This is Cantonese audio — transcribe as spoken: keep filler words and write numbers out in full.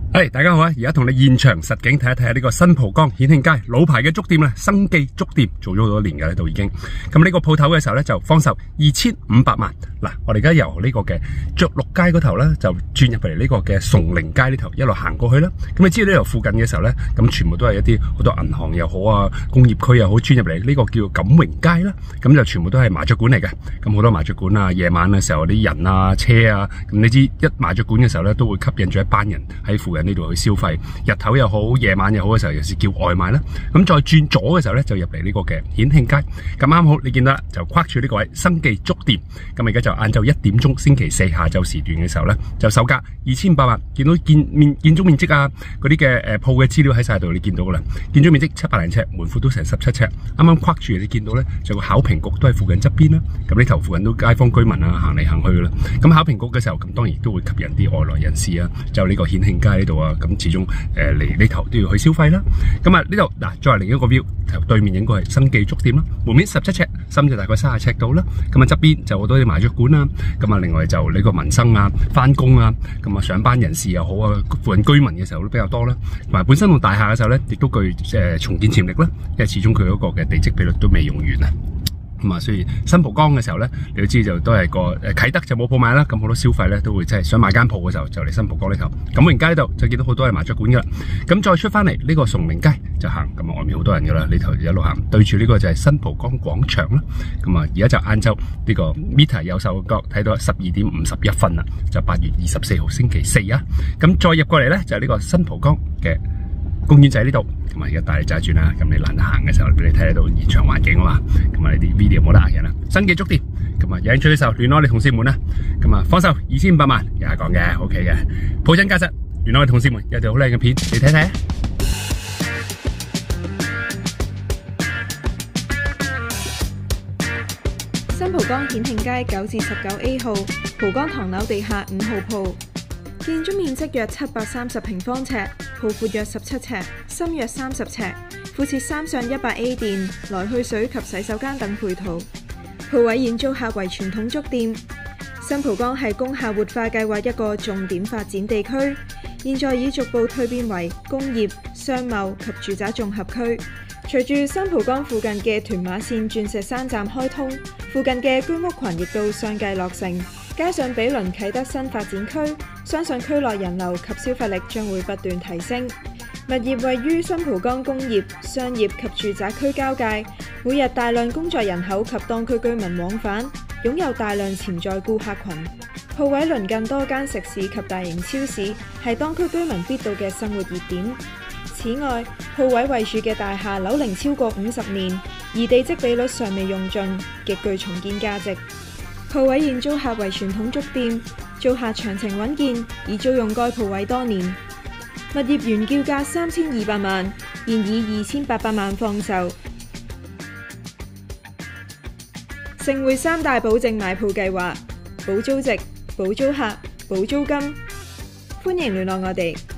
係大家好啊！而家同你現場實景睇一睇下呢個新蒲崗顯慶街老牌嘅粥店咧，生記粥店做咗好多年嘅喺度已經。咁呢個鋪頭嘅時候咧就方售二千五百萬。嗱，我哋而家由呢個嘅爵祿街嗰頭咧就轉入嚟呢個嘅崇寧街呢頭一路行過去啦。咁你知道呢度附近嘅時候咧，咁全部都係一啲好多銀行又好啊，工業區又好，轉入嚟呢個叫錦榮街啦。咁就全部都係麻雀館嚟嘅。咁好多麻雀館啊，夜晚嘅時候啲人啊、車啊，咁你知一麻雀館嘅時候咧都會吸引咗一班人喺附近呢度去消費，日頭又好，夜晚又好嘅時候，有時叫外賣啦。咁再轉左嘅時候咧，就入嚟呢個嘅顯慶街。咁啱好，你見到啦，就框住呢個位生記粥店。咁而家就晏晝一點鐘，星期四下晝時段嘅時候咧，就售價二千八百。見到建面建築面積啊，嗰啲嘅誒鋪嘅資料喺晒度，你見到噶啦。建築面積七百零尺，門闊都成十七尺。啱啱框住，你見到咧，就個考評局都喺附近側邊啦。咁呢頭附近都街坊居民啊，行嚟行去噶啦。咁考評局嘅時候，咁當然都會吸引啲外來人士啊，就呢個顯慶街呢度啊。咁始終誒嚟呢頭都要去消費啦。咁啊呢度嗱，再嚟另一個 view， 就對面應該係生記粥店啦。門面十七尺，深就大概三十尺到啦。咁啊側邊就好多啲麻雀館啊。咁啊另外就呢個民生啊、翻工啊，咁啊上班人士又好啊，附近居民嘅時候都比較多啦。同埋本身棟大廈嘅時候咧，亦都具誒、呃、重建潛力啦。因為始終佢嗰個嘅地積比率都未用完啊。咁啊，所以新蒲崗嘅時候咧，你都知就都係個誒啟德就冇鋪賣啦。咁好多消費咧都會即係想買間鋪嘅時候，就嚟新蒲崗呢頭。錦榮街呢度就見到好多係麻雀館噶啦。咁再出翻嚟呢個崇寧街就行，咁啊外面好多人噶啦。呢頭一路行，對住呢個就係新蒲崗廣場啦。咁啊，而家就晏晝呢個 meter 右手角睇到十二點五十一分啦，就八月二十四號星期四啊。咁再入過嚟咧就係呢個新蒲崗嘅公園仔呢度。咁啊，而家帶你揸轉啦，咁你難得行嘅時候，俾你睇得到現場環境啊嘛。咁啊，呢啲 video 冇得呃人啦。生記粥店，咁啊有興趣嘅時候聯絡我哋同事們啦。咁啊，方售二千五百萬，有得講嘅 ，OK 嘅。鋪真價實，聯絡我哋同事們，有條好靚嘅片，你睇睇啊。 新蒲崗顯慶街九至十九 A 號，蒲崗唐樓地下五號鋪，建築面積約七百三十平方尺。鋪闊約十七尺，深約三十尺，附設三上一百 A 電、來去水及洗手間等配套。鋪位現租客為傳統粥店。新蒲崗係工廈活化計劃一個重點發展地區，現在已逐步蛻變為工業、商貿及住宅綜合區。隨住新蒲崗附近嘅屯馬綫鑽石山站開通，附近嘅居屋群亦都相繼落成。加上毗鄰啟德新發展區，相信區內人流及消費力將會不斷提升。物業位於新蒲崗工業、商業及住宅區交界，每日大量工作人口及當區居民往返，擁有大量潛在顧客群。鋪位鄰近多間食肆及大型超市，係當區居民必到嘅生活熱點。此外，鋪位位處嘅大廈樓齡超過五十年，而地積比率尚未用盡，極具重建價值。鋪位現租客為傳統粥店，租客詳情穩健，已租用該鋪位多年。物業原叫價三千二百萬，現以二千八百萬放售。盛匯三大保證買鋪計劃：保租值、保租客、保租金。歡迎聯絡我哋。